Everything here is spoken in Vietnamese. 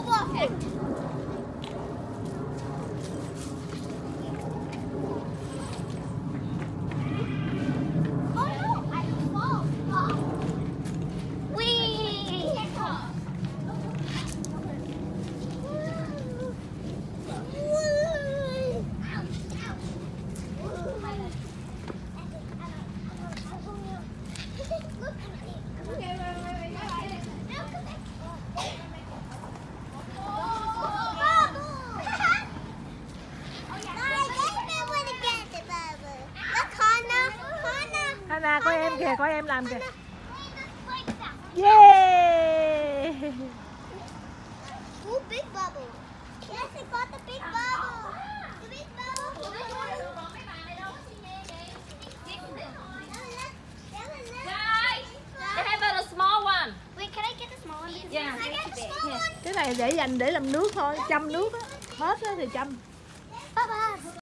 perfect. Hana, có em kìa, có em làm kìa. Yeah! Ooh, big bubble. Yes, I got the big bubble. The big bubble. They have a small one. Wait, can I get the small one? Yeah. I get the small one. Cái này để dành để làm nước thôi, chăm nước á. Hết á thì chăm. Bye bye.